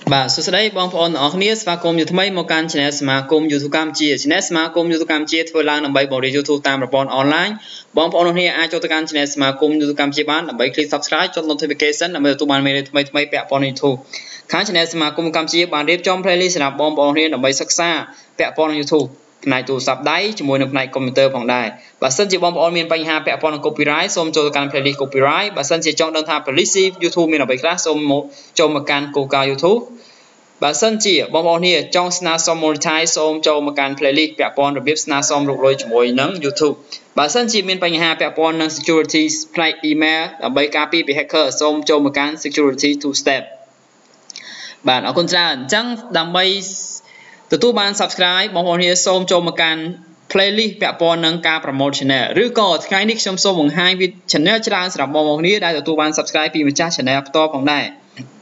បាទសួស្តីបងប្អូនទាំងអស់គ្នាស្វាគមន៍ថ្មីមកកាន់ Channel សមាគម YouTube កម្ពុជា Channel សមាគម YouTube កម្ពុជាធ្វើឡើងដើម្បីបង្រៀន YouTube តាមប្រព័ន្ធអនឡាញបងប្អូនទាំងគ្នាអាចចូលទៅកាន់ Channel សមាគម YouTube កម្ពុជាបានដើម្បី click Subscribe ចុច Notification ដើម្បីទទួលបានមេរៀនថ្មីៗពាក់ព័ន្ធនឹង YouTube ខាង Channel សមាគមកម្ពុជាបានរៀបចំ playlist សម្រាប់បងប្អូនគ្នាដើម្បីសិក្សាពាក់ព័ន្ធនឹង YouTube ផ្នែកទូរស័ព្ទដៃជាមួយនឹងផ្នែកកុំព្យូទ័រផងដែរបើសិនជាបងប្អូនមានបញ្ហាពាក់ព័ន្ធនឹង copyright សូមចូលទៅកាន់ playlist copyright បើសិនជាចង់ដឹងថា playlist YouTube មានអ្វីខ្លះសូមចូលមកកាន់ Google YouTube បើសិនជាបងប្អូនគ្នាចង់ស្នើសុំ monetize សូមចូលមកកាន់ playlist ពាក់ព័ន្ធរបៀបស្នើសុំរកលុយជាមួយនឹង YouTube បើសិនជាមានបញ្ហាពាក់ព័ន្ធនឹង security ផ្នែក email ដើម្បីការពារពី hacker សូមចូលមកកាន់ security 2 step បាទអរគុណច្រើនអញ្ចឹងដើម្បីទទួលបាន subscribe បងប្អូនគ្នាសូមចូលមកកាន់ playlist ពាក់ព័ន្ធនឹងការ promote channel ឬក៏ថ្ងៃនេះខ្ញុំសូមបង្ហាញ channel ច្រើនសម្រាប់បងប្អូនគ្នាដែលទទួលបាន subscribe ពីម្ចាស់ channel ផ្ទាល់ផងដែរ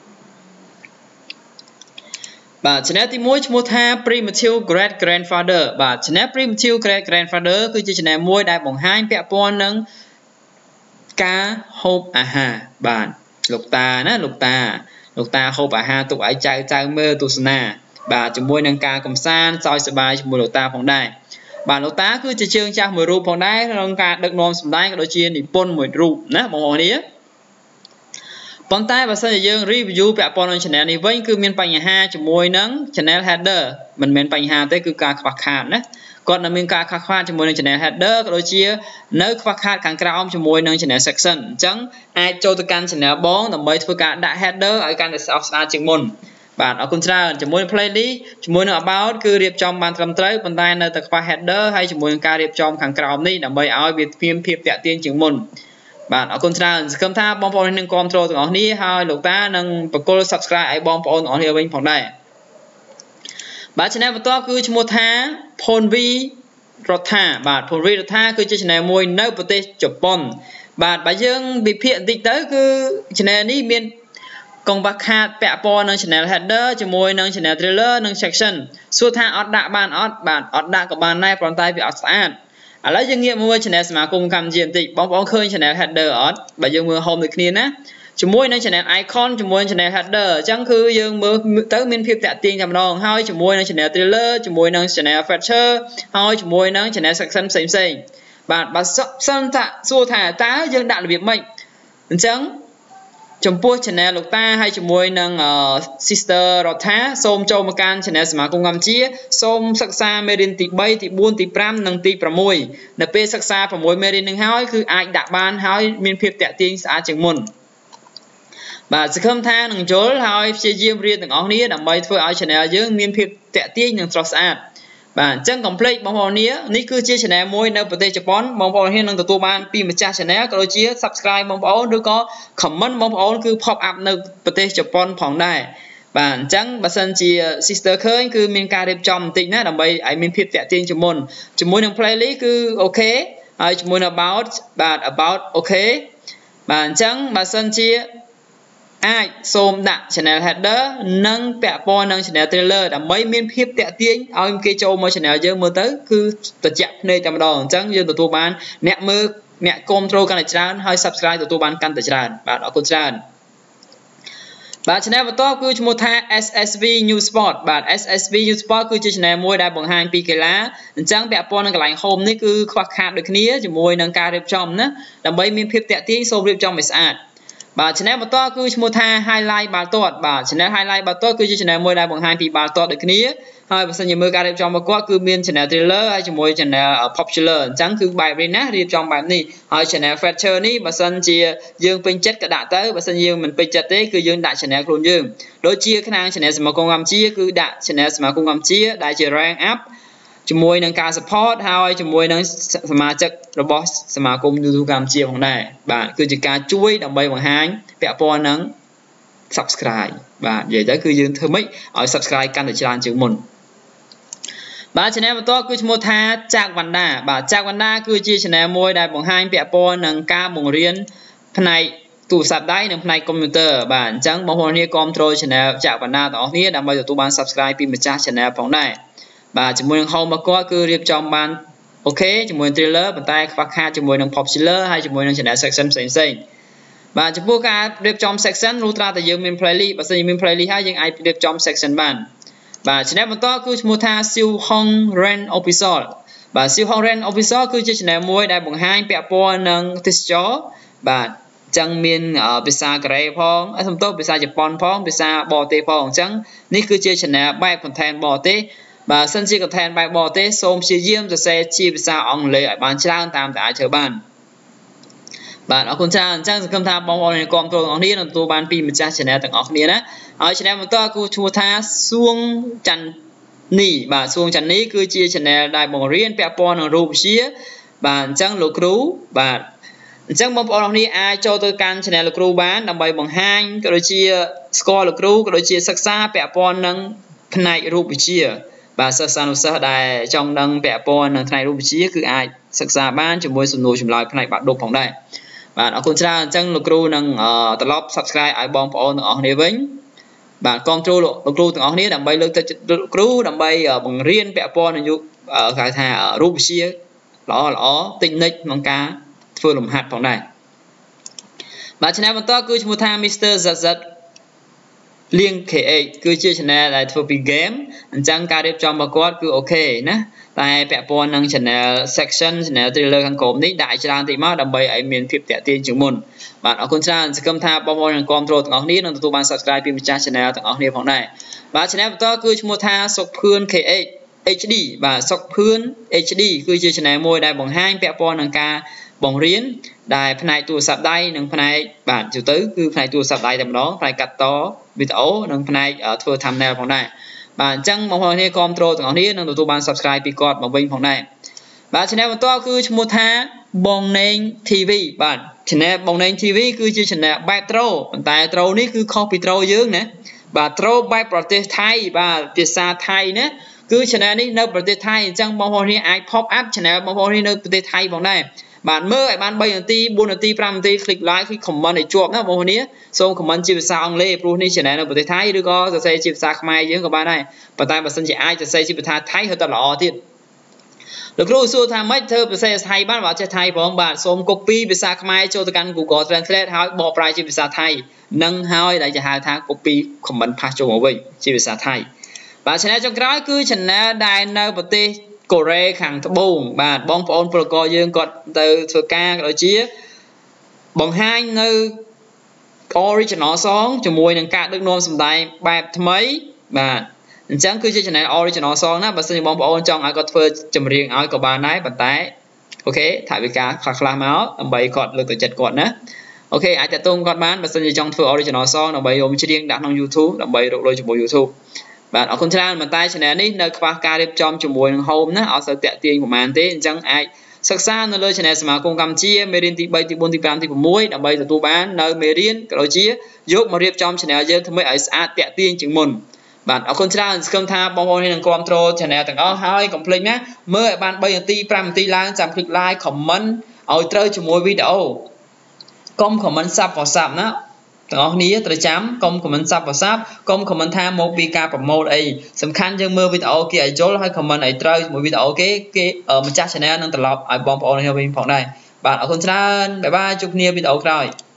បាទ channel ទី1ឈ្មោះថា Primitive Great Grandfather បាទ channel Primitive Great Grandfather គឺជា channel មួយដែលបង្ហាញពាក់ព័ន្ធនឹងការហូបអាហារបាទលោកតាណាលោកតាហូបអាហារទុកឲ្យចៅមើលទស្សនាបាទជាមួយនឹងការកំសាន្តសើចសប្បាយជាមួយលោកតាផងដែរបាទលោកតាគឺជាជើងចាស់មួយរូបផងដែរក្នុងការដឹកនាំសម្ដែងក៏ដូចជានិពន្ធមួយរូបណាបងប្អូននេះប៉ុន្តែបើសិនជាយើង review ពាក់ព័ន្ធនឹង channel នេះវិញគឺមានបញ្ហាជាមួយនឹង channel header មិនមែនបញ្ហាទេគឺការខ្វះខាតណាគាត់នៅមានការខ្វះខាតជាមួយនឹង channel header ក៏ដូចជានៅខ្វះខាតខាងក្រោមជាមួយនឹង channel section អញ្ចឹងអាចចូលទៅកាន់ channel បងដើម្បីធ្វើការដាក់ header ឲ្យកាន់តែស្អាតស្អាតជាងមុនបាទអរគុណច្រើនជាមួយនឹង playlist ជាមួយនឹង about គឺរៀបចំបានត្រឹមត្រូវប៉ុន្តែនៅតែខ្វះ header ហើយជាមួយនឹងការរៀបចំខាងក្រោមនេះដើម្បីឲ្យវាមានភាពតាក់ទាញជាងមុនបាទអរគុណច្រើនសង្ឃឹមថាបងប្អូននឹងគ្រប់គ្រងទាំងអស់គ្នាហើយលោកតានឹងបកគល subscribe ឲ្យបងប្អូនទាំងអស់គ្នាវិញផងដែរបាទ channel បន្តគឺឈ្មោះថា Phonvi Rotha បាទ Phonvi Rotha គឺជា channel មួយនៅប្រទេសជប៉ុនបាទបើយើងវិភាគបន្តិចទៅគឺ channel នេះមានកង្វះខាតពាក់ព័ន្ធនឹង channel header ជាមួយនឹង channel trailer និង section សួរថាអត់ដាក់បានអត់បាទអត់ដាក់ក៏បានដែរប៉ុន្តែវាអត់ស្អាតឥឡូវយើងងាកមកមើល channel សមាគមកម្ពុជាបន្តិចបងប្អូនឃើញ channel header អត់បើយើងមើល home ដូចគ្នាណាជាមួយនឹង channel icon ជាមួយនឹង channel header អញ្ចឹងគឺយើងមើលទៅមានភាពតាក់ទាញតែម្ដងហើយជាមួយនឹង channel trailer ជាមួយនឹង channel feature ហើយជាមួយនឹង channel section ផ្សេងបាទបើសិនថាសួរថាតើយើងដាក់របៀបម៉េចអញ្ចឹងចំពោះ channel លោកតាហើយជាមួយនឹង sister Rotha សូមចូលមកកាន់ channel សមាគមកម្ពុជាសូមសិក្សាមេរៀនទី3ទី4ទី5និងទី6នៅពេលសិក្សា6មេរៀននឹងហើយគឺអាចដាក់បានហើយមានភាពតាក់ទាញស្អាតជាងមុនបាទសង្ឃឹមថានឹងយល់ហើយព្យាយាមរៀនទាំងអស់គ្នាដើម្បីធ្វើឲ្យ channel យើងមានភាពតាក់ទាញនិងស្រស់ស្អាតបាទអញ្ចឹង complete បងប្អូននេះគឺជា channel មួយនៅប្រទេសជប៉ុនបងប្អូននឹងទទួលបានពីម្ចាស់ channel ក៏ដូចជា subscribe បងប្អូនឬក៏ comment បងប្អូនគឺ pop up នៅប្រទេសជប៉ុនផងដែរបាទអញ្ចឹងបើសិនជា sister ឃើញគឺមានការរៀបចំបន្តិចណាដើម្បីឲ្យមានភាពតាក់ទាញជាងមុនជាមួយនឹង playlist គឺអូខេហើយជាមួយនឹង about បាទ about អូខេបាទអញ្ចឹងបើសិនជាអាចសូមដាក់ channel header និងពាក់ព័ន្ធនឹង channel trailer ដើម្បីមានភាពតាក់ទាញឲ្យគេចូលមក channel យើងមើលទៅគឺត្រជាក់ភ្នែកតែម្ដងអញ្ចឹងយើងទទួលបានអ្នកមើលអ្នកគ្រប់គ្រងកាន់តែច្រើនហើយ subscribe ទទួលបានកាន់តែច្រើនបាទអរគុណច្រើនបាទ channel បន្តគឺឈ្មោះថា SSV News Sport បាទ SSV News Sport គឺជា channel មួយដែលបង្ហាញពីកីឡាអញ្ចឹងពាក់ព័ន្ធនឹងកន្លែង home នេះគឺខ្វះខាតដូចគ្នាជាមួយនឹងការរៀបចំណាដើម្បីមានភាពតាក់ទាញសូមរៀបចំឲ្យស្អាតបាទ channel បន្តគឺឈ្មោះថា Highlight បាល់ទាត់បាទ channel Highlight បាល់ទាត់គឺជា channel មួយដែលបង្ហាញពីបាល់ទាត់ដូចគ្នាហើយបើសិនជាមើលការរៀបចំរបស់គាត់គឺមាន channel trailer ហើយជាមួយ channel popular អញ្ចឹងគឺបែបនេះណារៀបចំបែបនេះហើយ channel feature នេះបើសិនជាយើងពេញចិត្តក៏ដាក់ទៅបើសិនជាយើងមិនពេញចិត្តទេគឺយើងដាក់ channel ខ្លួនយើងដូចជាខាង channel សមាគមកម្ពុជាគឺដាក់ channel សមាគមកម្ពុជាដែលជា rank up ជាមួយនឹងការ support ហើយជាមួយនឹងសមាជិករបស់សមាគម YouTube កម្ពុជាផងដែរបាទគឺជាការជួយដើម្បីបង្ហាញពាក់ព័ន្ធនឹង subscribe បាទនិយាយទៅគឺយើងធ្វើម៉េចឲ្យ subscribe កាន់តែច្រើនជាងមុនបាទ channel បន្តគឺឈ្មោះថា ចាក់វណ្ដាបាទចាក់វណ្ដាគឺជា channel មួយដែលបង្ហាញពាក់ព័ន្ធនឹងការបង្រៀនផ្នែកទូរស័ព្ទដៃនិងផ្នែកកុំព្យូទ័របាទអញ្ចឹងបងប្អូនគ្នាគ្រប់គ្រង channel ចាក់វណ្ដាទាំងអស់គ្នាដើម្បីទទួលបាន subscribe ពីម្ចាស់ channel ផងដែរបាទជាមួយនឹង home របស់គាត់គឺរៀបចំបានអូខេជាមួយនឹង trailer ប៉ុន្តែខ្វះខាតជាមួយនឹង popular ហើយជាមួយនឹង channel section ផ្សេងបាទចំពោះការរៀបចំ section លុះត្រាតែយើងមាន playlist បើសិនជាមាន playlist ហើយយើងអាចរៀបចំ section បានបាទ channel បន្តគឺឈ្មោះថា Siêu Hong Ren Official បាទ Siêu Hong Ren Official គឺជា channel មួយដែលបង្ហាញពាក់ព័ន្ធនឹងទេសចរបាទចឹងមានភាសាកូរ៉េផងសំទោសភាសាជប៉ុនផងភាសាបរទេសផងអញ្ចឹងនេះគឺជា channel បែប content បរទេសបាទសិនជា content បែបបរទេសសូមព្យាយាមសរសេរជាភាសាអង់គ្លេសឲ្យបានច្រើនតាមតែអាចធ្វើបានបាទអរគុណច្រើនអញ្ចឹងសង្ឃឹមថាបងប្អូនគ្រប់គ្រងទាំងអស់គ្នានឹងទទួលបានពីម្ចាស់ channel ទាំងអស់គ្នាណាហើយ channel បន្តគឺឈ្មោះថាសួងច័ន្ទនីបាទសួងច័ន្ទនីគឺជា channel ដែលបង្រៀនពាក់ព័ន្ធនឹងរូបវិទ្យាបាទអញ្ចឹងលោកគ្រូបាទអញ្ចឹងបងប្អូនទាំងអស់គ្នាអាចចូលទៅកាន់ channel លោកគ្រូបានដើម្បីបង្ហាញក៏ដូចជាស្គាល់លោកគ្រូក៏ដូចជាសិក្សាពាក់ព័ន្ធនឹងផ្នែករូបវិទ្យាបាទសិស្សានុសិស្សដែលចង់ដឹងពាក់ព័ន្ធនឹងផ្នែករូបវិទ្យាគឺអាចសិក្សាបានជាមួយសំណួរចម្លើយផ្នែកបាក់ឌុបផងដែរបាទអរគុណច្រើនអញ្ចឹងលោកគ្រូនឹងត្រឡប់ subscribe ឲ្យបងប្អូនទាំងអស់គ្នាវិញបាទគ្រប់គ្រងលោកគ្រូទាំងអស់គ្នាដើម្បីលើកទឹកចិត្តលោកគ្រូដើម្បីបង្រៀនពាក់ព័ន្ធនឹងគេថារូបវិទ្យាល្អតិចនិចក្នុងការធ្វើលំហាត់ផងដែរបាទ channel បន្តគឺឈ្មោះថា Mr. ZZ លៀង KH គឺជា channel ដែលធ្វើពី game អញ្ចឹងការរៀបចំរបស់គាត់គឺអូខេណាតែពាក់ព័ន្ធនឹង channel section channel trailer ខាងក្រោមនេះដាក់ឲ្យច្រើនតិចមកដើម្បីឲ្យមានភាពតាក់ទាញជាងមុនបាទអរគុណច្រើនសង្ឃឹមថាបងប្អូននឹងគ្រប់គ្រងទាំងអស់គ្នានឹងទទួលបាន subscribe ពីម្ចាស់ channel ទាំងអស់គ្នាផងដែរបាទ channel បន្តគឺឈ្មោះថាសុកភឿន KH HD បាទសុកភឿន HD គឺជា channel មួយដែលបង្ហាញពាក់ព័ន្ធនឹងការបង្រៀនដែលផ្នែកទូរស័ព្ទដៃនិងផ្នែកបាទទូទៅគឺផ្នែកទូរស័ព្ទដៃតែម្ដងផ្នែកកាត់តវីដេអូនិងផ្នែកធ្វើ thumbnail ផងដែរបាទអញ្ចឹងបងប្អូនគ្នាគ្រប់គ្រងទាំងអស់គ្នានឹងទទួលបាន subscribe ពីគាត់មកវិញផងដែរបាទ channel បន្តគឺឈ្មោះថាបងណេង TV បាទ channel បងណេង TV គឺជា channel បែបត្រូប៉ុន្តែត្រូនេះគឺខុសពីត្រូយើងណាបាទត្រូបែបប្រទេសថៃបាទភាសាថៃណាគឺ channel នេះនៅប្រទេសថៃអញ្ចឹងបងប្អូនគ្នាអាច pop up channel បងប្អូនគ្នានៅប្រទេសថៃផងដែរបាទមើលឲ្យបាន3នាទី4នាទី5នាទី click like click comment ឲ្យជាប់ណាបងប្អូនគ្នាសូម comment ជាភាសាអង់គ្លេសព្រោះនេះ channel នៅប្រទេសថៃឬក៏សរសេរជាភាសាខ្មែរយើងក៏បានដែរប៉ុន្តែបើសិនជាអាចសរសេរជាភាសាថៃហើយទៅល្អទៀតលោកគ្រូសួរថាម៉េចធ្វើភាសាថៃបានបើអត់ចេះថៃផងបាទសូម copy ភាសាខ្មែរចូលទៅកាន់ Google Translate ហើយបកប្រែជាភាសាថៃនឹងហើយដែលគេហៅថា copy comment paste ចូលមកវិញជាភាសាថៃបាទ channel ចុងក្រោយគឺ channel ដែលនៅប្រទេសកូរ៉េខាងត្បូងបាទបងប្អូនពលករយើងគាត់ទៅធ្វើការក៏ដូចជាបង្ហាញនៅ original song ជាមួយនឹងការដឹកនាំសម្ដែងបែបថ្មីបាទអញ្ចឹងគឺជា channel original song ណាបើសិនជាបងប្អូនចង់ឲ្យគាត់ធ្វើចម្រៀងឲ្យក៏បានដែរប៉ុន្តែអូខេថវិកាខ្លះៗមកដើម្បីគាត់លើកទឹកចិត្តគាត់ណាអូខេអាចតាក់ទងគាត់បានបើសិនជាចង់ធ្វើ original song ដើម្បីយកច្រៀងដាក់ក្នុង YouTube ដើម្បីរកលុយជាមួយ YouTubeបាទអរគុណច្រើនប៉ុន្តែ channel នេះនៅខ្វះការរៀបចំជាមួយនឹង home ណាអត់សូវតាក់ទាញប្រហែលទេអញ្ចឹងអាចសិក្សានៅលើ channel សមាគមកម្ពុជាមេរៀនទី3ទី4ទី5ទី6ដើម្បីទទួលបាននៅមេរៀនក៏ដូចជាយកមករៀបចំ channel យើងធ្វើឲ្យស្អាតតាក់ទាញជាងមុនបាទអរគុណច្រើនសង្ឃឹមថាបងប្អូននឹងគ្រប់គ្រង channel ទាំងអស់ហើយកុំភ្លេចណាមើលឲ្យបាន3នាទី5នាទីឡើងចាំ click like comment ឲ្យត្រូវជាមួយវីដេអូកុំ comment សាប់ប្រសាប់ណាទាំងអស់គ្នាត្រូវចាំកុំ comment សាប់ប្រសាប់កុំ comment ថាមកពីការប្រម៉ូទអីសំខាន់យើងមើលវីដេអូគេឲ្យយល់ហើយ comment ឲ្យត្រូវជាមួយវីដេអូគេម្ចាស់ channel នឹងត្រឡប់ឲ្យបងប្អូនគ្នាវិញផងដែរបាទអរគុណច្រើនបាយបាយជួបគ្នាវីដេអូក្រោយ